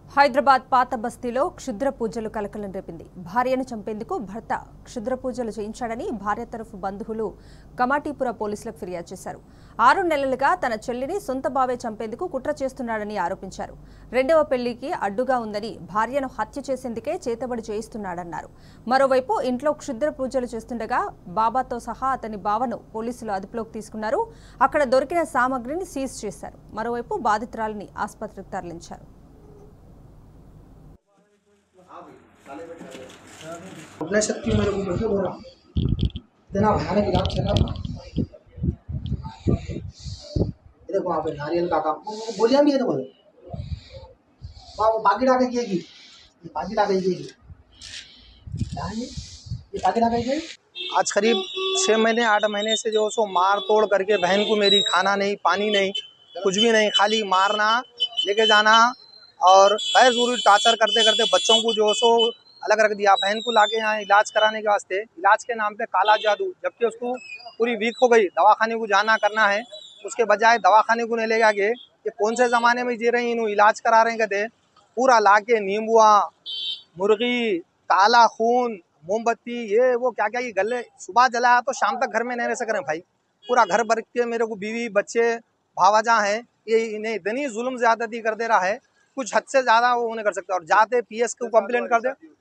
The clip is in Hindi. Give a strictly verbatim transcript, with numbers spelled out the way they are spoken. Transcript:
హైదరాబాద్ పాత బస్తీలో క్షుద్ర పూజలు కలకలం రేపింది. భార్యను చంపేందుకు భర్త క్షుద్ర పూజలు చేయించాడని భార్య తరఫు బంధువులు కమాటీపుర పోలీసులకు ఫిర్యాదు చేశారు. ఆరు నెలలుగా తన చెల్లిని సొంత బావే చంపేందుకు కుట్ర చేస్తున్నాడని ఆరోపించారు. రెండవ పెళ్లికి అడ్డుగా ఉందని భార్యను హత్య చేసేందుకే చేతబడి చేయిస్తున్నాడన్నారు. మరోవైపు ఇంట్లో క్షుద్ర పూజలు చేస్తుండగా బాబాతో సహా అతని బావను పోలీసులు అదుపులోకి తీసుకున్నారు. అక్కడ దొరికిన సామగ్రిని సీజ్ చేశారు. మరోవైపు బాధితురాలిని ఆసుపత్రికి తరలించారు. अपने शक्ति मेरे को बोलते बोला इतना भयानक इलाज चला। देखो वहाँ पे नारियल का काम बोलिया भी है तो बोलो वहाँ वो बाकी डाके किएगी ये बाकी डाके किएगी ये बाकी डाके किएगी। आज करीब छः महीने आठ महीने से जो सो मार तोड़ करके बहन को मेरी खाना नहीं पानी नहीं कुछ भी नहीं, खाली मारना लेके जाना और गैर जरूरी टार्चर करते करते बच्चों को जो सो अलग रख दिया। बहन को लाके यहाँ इलाज कराने के वास्ते इलाज के नाम पे काला जादू, जबकि उसको पूरी वीक हो गई, दवाखाने को जाना करना है, उसके बजाय दवाखाने को नहीं ले गए। ये कौन से ज़माने में जी रहे हैं, इन्हों इलाज करा रहे हैं कहते पूरा लाके नींबुआ मुर्गी काला खून मोमबत्ती ये वो क्या क्या ये गले सुबह जलाया तो शाम तक घर में नहीं रह सक रहे भाई। पूरा घर भर के मेरे को बीवी बच्चे भावाजा हैं, ये इन्हें इतनी जुल्म ज्यादती कर दे रहा है, कुछ हद से ज़्यादा वो नहीं कर सकते। और जाते पीएस को कंप्लेंट कर दे